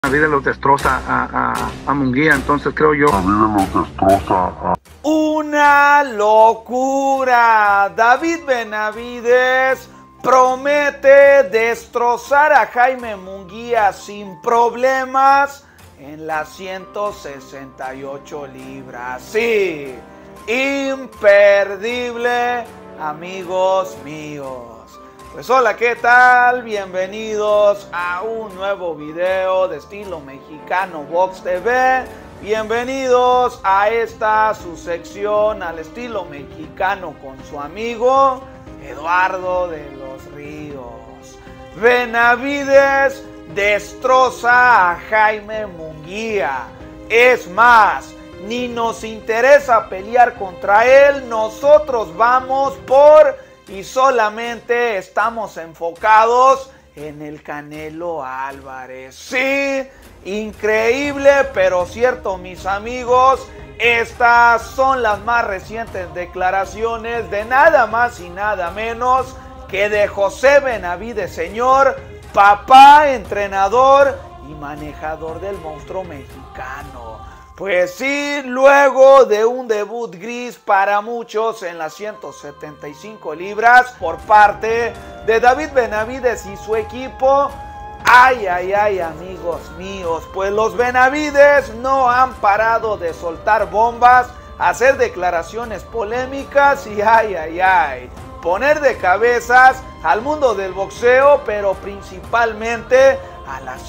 Benavidez los destroza a Munguía, entonces creo yo. Benavidez los destroza a... ¡Una locura! David Benavidez promete destrozar a Jaime Munguía sin problemas en las 168 libras. Sí, imperdible, amigos míos. Pues hola, ¿qué tal? Bienvenidos a un nuevo video de estilo mexicano Box TV. Bienvenidos a esta su sección al estilo mexicano con su amigo Eduardo de los Ríos. Benavidez destroza a Jaime Munguía. Es más, ni nos interesa pelear contra él. Nosotros vamos por y solamente estamos enfocados en el Canelo Álvarez. Sí, increíble, pero cierto, mis amigos. Estas son las más recientes declaraciones de nada más y nada menos que de José Benavidez, señor, papá, entrenador y manejador del monstruo mexicano. Pues sí, luego de un debut gris para muchos en las 175 libras por parte de David Benavidez y su equipo, ay, amigos míos, pues los Benavidez no han parado de soltar bombas, hacer declaraciones polémicas y poner de cabezas al mundo del boxeo, pero principalmente a las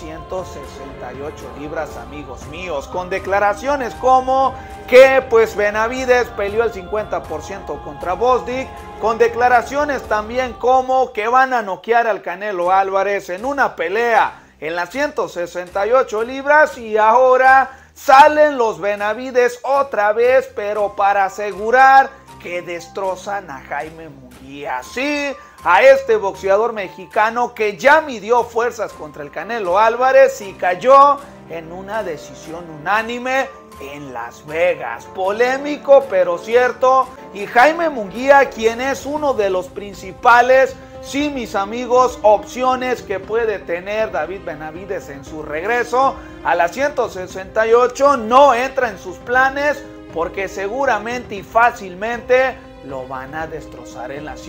168 libras, amigos míos, con declaraciones como que pues Benavidez peleó el 50% contra Bosdick, con declaraciones también como que van a noquear al Canelo Álvarez en una pelea en las 168 libras y ahora salen los Benavidez otra vez, pero para asegurar que destrozan a Jaime Munguía. Sí, a este boxeador mexicano que ya midió fuerzas contra el Canelo Álvarez y cayó en una decisión unánime en Las Vegas. Polémico, pero cierto. Y Jaime Munguía, quien es uno de los principales, sí, mis amigos, opciones que puede tener David Benavidez en su regreso a las 168, no entra en sus planes porque seguramente y fácilmente lo van a destrozar en la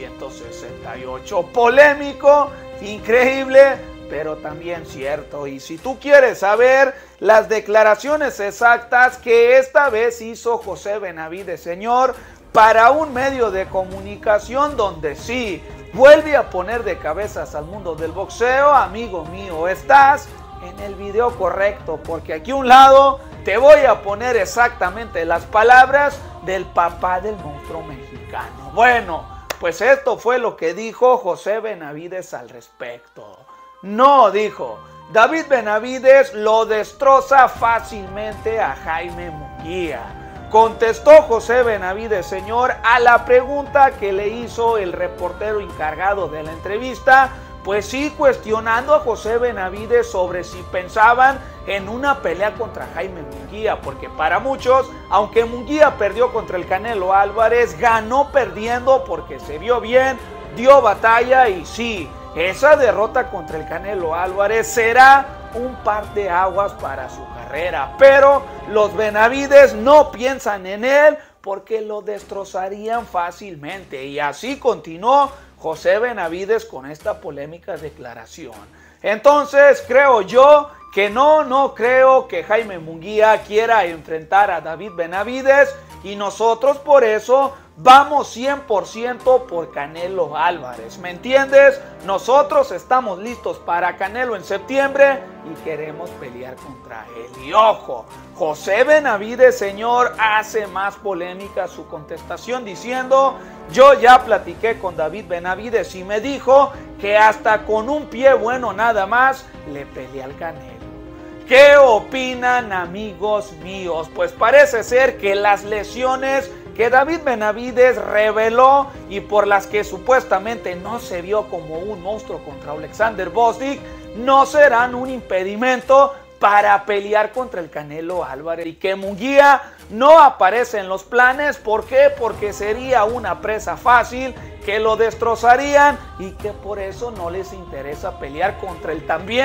168. Polémico, increíble, pero también cierto. Y si tú quieres saber las declaraciones exactas que esta vez hizo José Benavidez, señor, para un medio de comunicación donde sí vuelve a poner de cabezas al mundo del boxeo, amigo mío, estás en el video correcto, porque aquí a un lado te voy a poner exactamente las palabras del papá del monstruo mexicano. Bueno, pues esto fue lo que dijo José Benavidez al respecto. No, dijo, David Benavidez lo destroza fácilmente a Jaime Munguía. Contestó José Benavidez, señor, a la pregunta que le hizo el reportero encargado de la entrevista, pues sí, cuestionando a José Benavidez sobre si pensaban en una pelea contra Jaime Munguía, porque para muchos, aunque Munguía perdió contra el Canelo Álvarez, ganó perdiendo porque se vio bien, dio batalla y sí, esa derrota contra el Canelo Álvarez será un parteaguas para su carrera, pero los Benavidez no piensan en él porque lo destrozarían fácilmente y así continuó José Benavidez con esta polémica declaración. Entonces creo yo que no creo que Jaime Munguía quiera enfrentar a David Benavidez y nosotros por eso vamos 100% por Canelo Álvarez, ¿me entiendes? Nosotros estamos listos para Canelo en septiembre y queremos pelear contra él. Y ojo, José Benavidez, señor, hace más polémica su contestación diciendo: yo ya platiqué con David Benavidez y me dijo que hasta con un pie bueno nada más le peleé al Canelo. ¿Qué opinan, amigos míos? Pues parece ser que las lesiones que David Benavidez reveló y por las que supuestamente no se vio como un monstruo contra Alexander Bosdick no serán un impedimento para pelear contra el Canelo Álvarez y que Munguía no aparece en los planes. ¿Por qué? Porque sería una presa fácil, que lo destrozarían y que por eso no les interesa pelear contra el también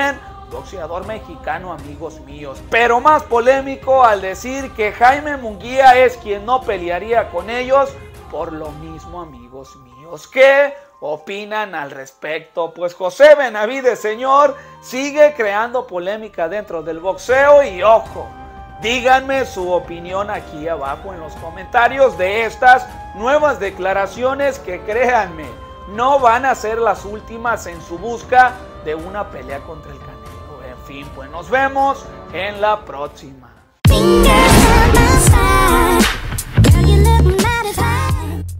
boxeador mexicano, amigos míos. Pero más polémico al decir que Jaime Munguía es quien no pelearía con ellos por lo mismo, amigos míos. ¿Qué opinan al respecto? Pues José Benavides, señor, sigue creando polémica dentro del boxeo y ojo, díganme su opinión aquí abajo en los comentarios de estas nuevas declaraciones que, créanme, no van a ser las últimas en su busca de una pelea contra el Canelo. En fin, pues nos vemos en la próxima.